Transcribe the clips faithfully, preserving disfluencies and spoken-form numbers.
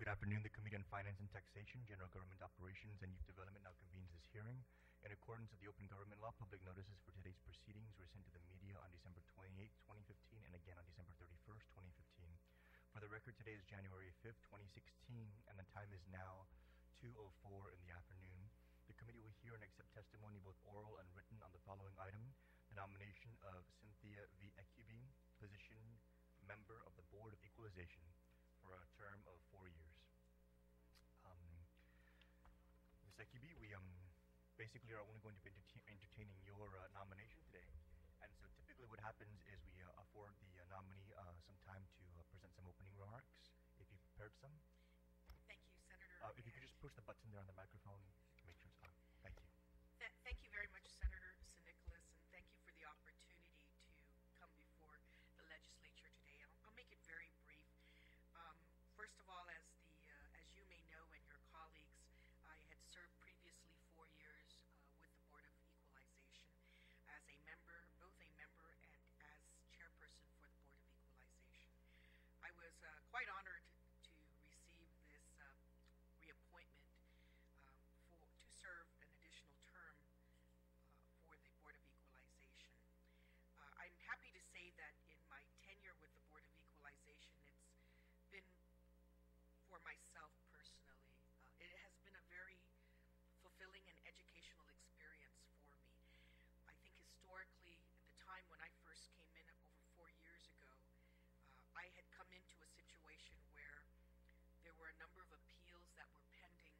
Good afternoon. The Committee on Finance and Taxation, General Government Operations, and Youth Development now convenes this hearing. In accordance with the Open Government Law, public notices for today's proceedings were sent to the media on December twenty-eighth, twenty fifteen, and again on December thirty-first, twenty fifteen. For the record, today is January fifth, twenty sixteen, and the time is now two oh four in the afternoon. The committee will hear and accept testimony, both oral and written, on the following item: the nomination of CYNTHIA V. ECUBE, position member of the Board of Equalization, for a term of four years. Um, Miz ECUBE, we um, basically are only going to be entertain entertaining your uh, nomination today. And so typically what happens is we uh, afford the uh, nominee uh, some time to uh, present some opening remarks, if you prepared some. Thank you, Senator. Uh, if you could just push the button there on the microphone to make sure it's on. Thank you. Th thank you very much, Senator Nicolas, and thank you for the opportunity to come before the legislature today. I'll, I'll make it very brief. Um, first of all, as the uh, as you may know, and your colleagues, I had served previously four years uh, with the Board of Equalization as a member, both a member and as chairperson for the Board of Equalization. I was uh, quite honored to receive this uh, reappointment um, for to serve an additional term uh, for the Board of Equalization. Uh, I'm happy to say that in my tenure with the Board of Equalization, it's been, for myself personally, uh, it has been a very fulfilling and educational experience for me. I think historically, at the time when I first came in over four years ago, uh, I had come into a situation where there were a number of appeals that were pending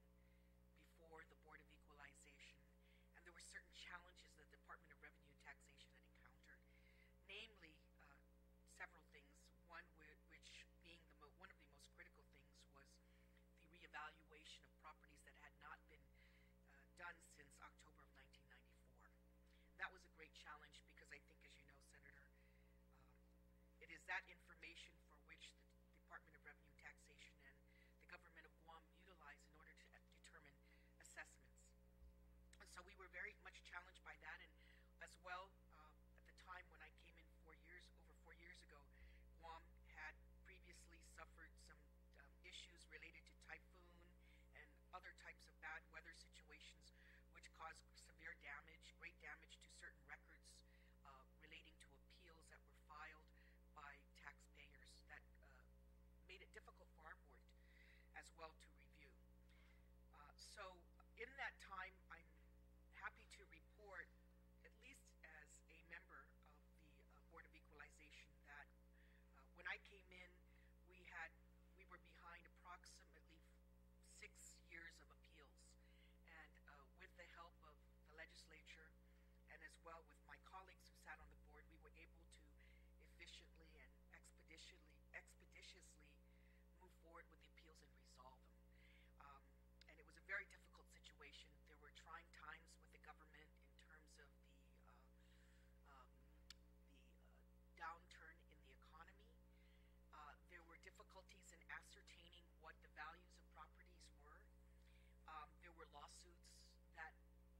before the Board of Equalization, and there were certain challenges that the Department of Revenue and Taxation had encountered, namely uh, several things. One which being the mo one of the most critical things was the reevaluation of properties that had not been uh, done since October of nineteen ninety-four. That was a great challenge because I think, as you know, Senator, um, it is that information for which the Department of Revenue and Taxation and the government of Guam utilize in order to uh, determine assessments. And so we were very much challenged by that, and as well, uh, at the time when I came in four years, over four years ago, Guam had previously suffered some um, issues related to typhoon and other types of bad weather situations which caused severe damage, great damage to certain records uh, relating to appeals that were filed by taxpayers that uh, made it difficult for our board as well to review. Uh, so in that time, I'm happy to report, at least as a member of the uh, Board of Equalization, that uh, when I came in, we had we were behind approximately six years of appeals, and uh, with the help of the legislature and as well with my colleagues who sat on the board, we were able to efficiently and expeditiously expeditiously move forward with the appeals and resolve them. Um, and it was a very difficult situation. There were trying times with the government in terms of the uh, um, the uh, downturn in the economy. Uh, there were difficulties in ascertaining what the values of properties were. Um, there were lawsuits that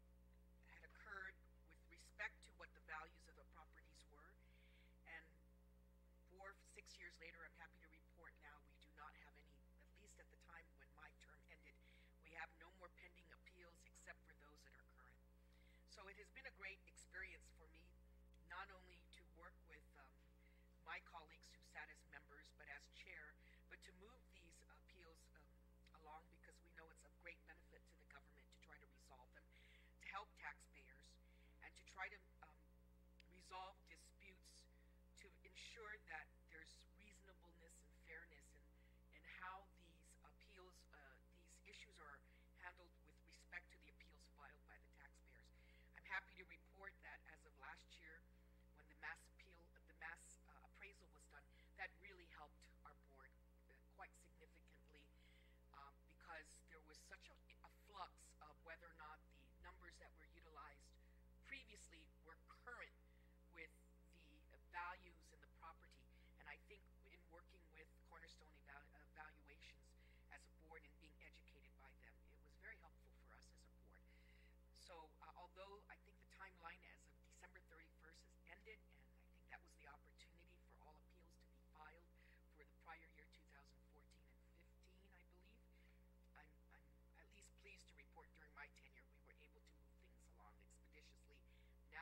had occurred with respect to what the values of the properties were. And four, six years later, I'm happy to report now we do not have any, at least at the time when my term ended, we have no more pending appeals except for those that are current. So it has been a great experience for me, not only to work with um, my colleagues who sat as members, but as chair, but to move these appeals um, along, because we know it's of great benefit to the government to try to resolve them, to help taxpayers, and to try to um, resolve disputes to ensure that there's reasonableness and fairness in, in how these appeals, uh, these issues are handled with respect to the appeals filed by the taxpayers. I'm happy to report that as of last year, when the mass appeal, the mass uh, appraisal was done, that really helped our board uh, quite significantly um, because there was such a, a flux of whether or not the numbers that were utilized previously were current with the values in the property. And I think in working with Cornerstone evalu evaluations as a board and being educated by them, it was very helpful for us as a board. So uh, although I think the timeline as of December thirty-first has ended, and I think that was the opportunity for all appeals to be filed for the prior year two thousand fourteen and fifteen, I believe,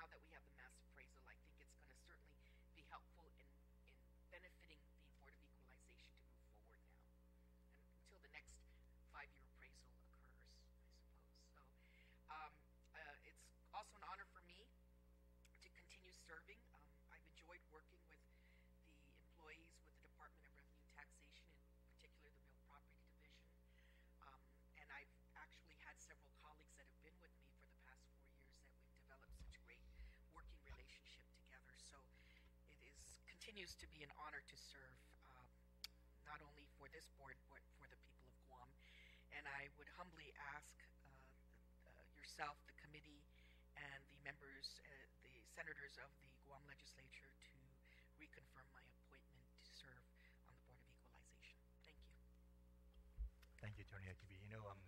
now that we have the mass appraisal, I think it's going to certainly be helpful in, in benefiting the Board of Equalization to move forward now, and until the next five-year appraisal occurs, I suppose. So um, uh, it's also an honor for me to continue serving. Um, I've enjoyed working with the employees with the Department of Revenue and Taxation, in particular the Real Property Division. Um, and I've actually had several colleagues that have been with me for the past four years that we've developed such great working relationship together. So it is continues to be an honor to serve, uh, not only for this board, but for the people of Guam. And I would humbly ask uh, the, uh, yourself, the committee, and the members, uh, the senators of the Guam legislature to reconfirm my appointment to serve on the Board of Equalization. Thank you. Thank you, Attorney ECUBE. You know, um,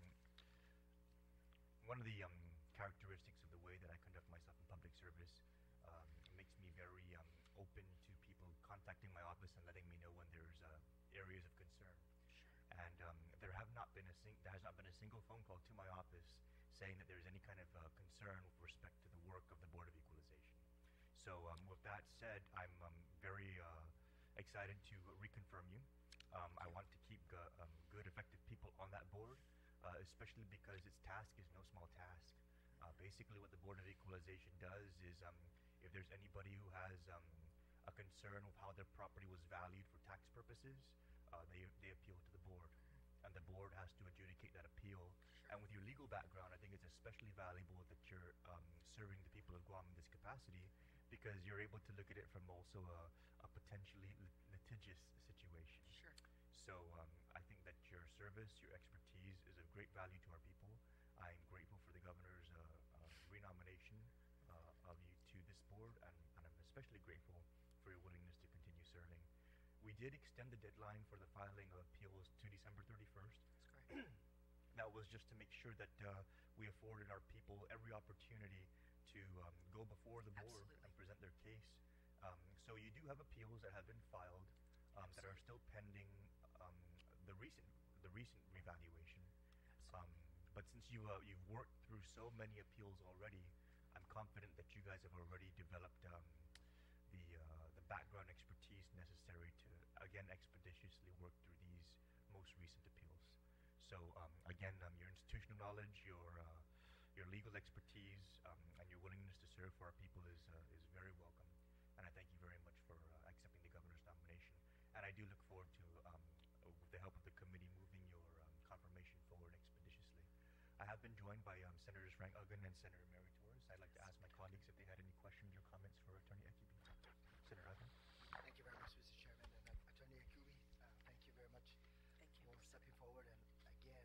one of the um, characteristics of the way that I conduct myself in public service um, makes me very um, open to people contacting my office and letting me know when there's uh, areas of concern. Sure. And um, there have not been a sing- there has not been a single phone call to my office saying that there's any kind of uh, concern with respect to the work of the Board of Equalization. So um, with that said, I'm um, very uh, excited to reconfirm you. Um, I want to keep uh, um, good, effective people on that board, uh, especially because its task is no small task. Uh, basically what the Board of Equalization does is um, if there's anybody who has um, a concern with how their property was valued for tax purposes, uh, they, they appeal to the board. And the board has to adjudicate that appeal. Sure. And with your legal background, I think it's especially valuable that you're um, serving the people of Guam in this capacity, because you're able to look at it from also a, a potentially lit- litigious situation. Sure. So um, I think that your service, your expertise is of great value to our people. I am grateful for the governor's uh, uh, renomination uh, of you to this board, and, and I'm especially grateful for your willingness to continue serving. We did extend the deadline for the filing of appeals to December thirty-first. That's correct. That was just to make sure that uh, we afforded our people every opportunity to um, go before the board Absolutely. and present their case. Um, so you do have appeals that have been filed um, that are still pending um, the recent the recent revaluation. Um, but since you uh, you've worked through so many appeals already, I'm confident that you guys have already developed um, the uh, the background expertise necessary to again expeditiously work through these most recent appeals. So um, again, um, your institutional knowledge, your uh, your legal expertise, um, and your willingness to serve for our people is uh, is very welcome. And I thank you very much for uh, accepting the governor's nomination. And I do look forward to, um, with the help of the committee, moving your um, confirmation forward expeditiously. I have been joined by um, Senators Frank Uggan and Senator Mary Torres. I'd like to ask my colleagues if they had any questions or comments for Attorney ECUBE. Senator Uggan. Thank you very much, Mister Chairman. And uh, Attorney ECUBE, uh, thank you very much Thank you. for stepping forward and again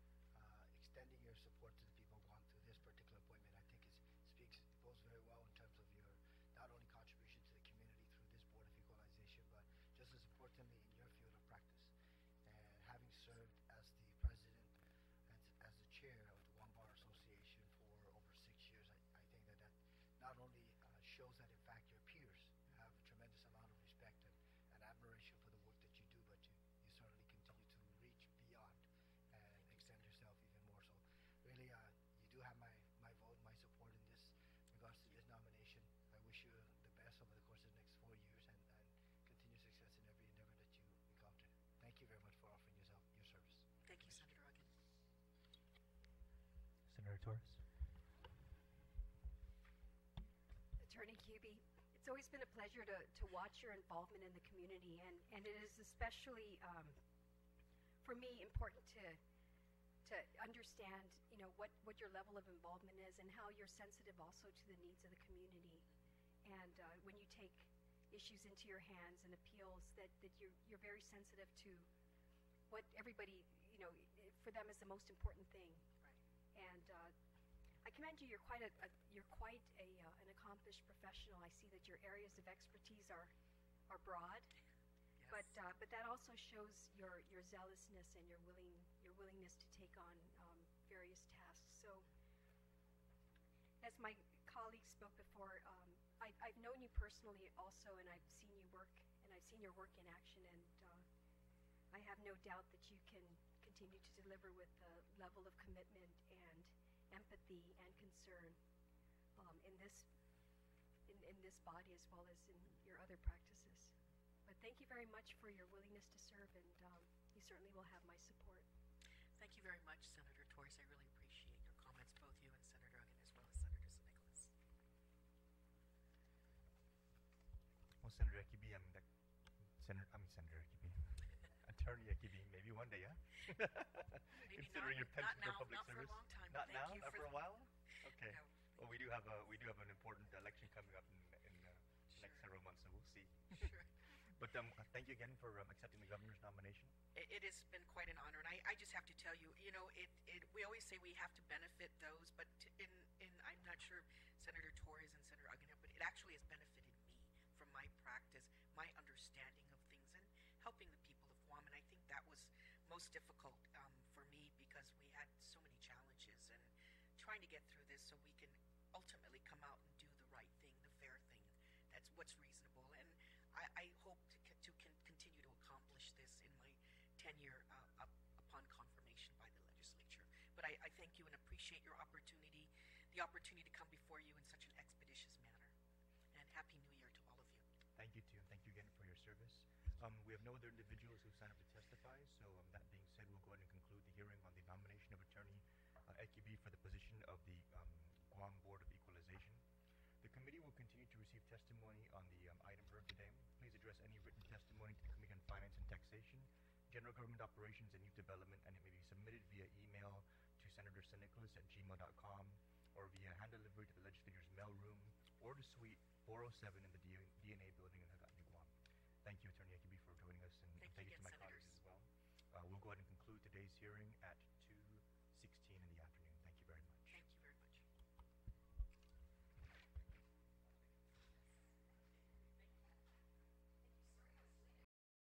uh, extending your support to the people of Guam through this particular appointment. I think it speaks, it goes very well in terms of your not only contribution to the community through this Board of Equalization, but just as importantly in your field of practice. And having served as the president and as the chair of the Guam Bar Association for over six years, I, I think that that not only uh, shows that in fact your peers have a tremendous amount of respect and, and admiration for the work that you do, but you, you certainly continue to reach beyond and extend yourself even more. So really, uh, you do have my, my vote, my support in this regards to this nomination. I wish you the best over the course of the next four years and, and continue success in every endeavor that you encounter. Thank you very much for offering yourself your service. Thank you, Senator Uggan. Senator Torres. Attorney ECUBE, it's always been a pleasure to, to watch your involvement in the community, and, and it is especially, um, for me, important to to understand, you know, what, what your level of involvement is and how you're sensitive also to the needs of the community. And uh, when you take issues into your hands and appeals, that, that you're, you're very sensitive to what everybody, you know, i- for them is the most important thing. Right. And uh, I commend you. You're quite a, a you're quite a uh, an accomplished professional. I see that your areas of expertise are are broad, Yes. but uh, but that also shows your your zealousness and your willing your willingness to take on um, various tasks. So, as my colleague spoke before, um, I, I've known you personally also, and I've seen you work, and I've seen your work in action, and uh, I have no doubt that you can continue to deliver with the level of commitment and empathy and concern um, in this in this body as well as in your other practices. But thank you very much for your willingness to serve, and um, you certainly will have my support. Thank you very much, Senator Torres. I really appreciate your comments, both you and Senator Uggan, as well as Senator San Nicolas. Well, Senator Ekibi, I'm that, Senator, I mean Senator Ekibi, Attorney Ekibi, maybe one day, yeah? Maybe Considering not, your penchant not now, for public not service. for a long time. Not but now, thank you not for a the- while. Okay. No. Well, we do have a we do have an important election coming up in, in uh, Sure. next several months, so we'll see. Sure. But um, uh, thank you again for um, accepting the governor's nomination. It, it has been quite an honor, and I, I just have to tell you, you know, it, it we always say we have to benefit those, but t- in, in I'm not sure Senator Torres and Senator Uggan, but it actually has benefited me from my practice, my understanding of things, and helping the people of Guam. And I think that was most difficult um, for me because we had so many challenges and trying to get through this so we can ultimately come out and do the right thing, the fair thing. That's what's reasonable, and I, I hope to, c- to con- continue to accomplish this in my tenure uh, up, upon confirmation by the legislature. But I, I thank you and appreciate your opportunity, the opportunity to come before you in such an expeditious manner. And Happy New Year to all of you. Thank you too, and thank you again for your service. Um, we have no other individuals who signed up to testify, so um, that being said, we'll go ahead and conclude the hearing on the nomination of Attorney uh, Ekibi for the position of the um, Guam Board of Equalization. The committee will continue to receive testimony on the um, item heard today. Please address any written testimony to the Committee on Finance and Taxation, General Government Operations and Youth Development, and it may be submitted via email to Senator San Nicolas at gmail dot com or via hand delivery to the legislator's mailroom or to Suite four oh seven in the D N A building in Hagat, Guam. Thank you, Attorney Ekibi, for joining us, and Thank you thank you again, to my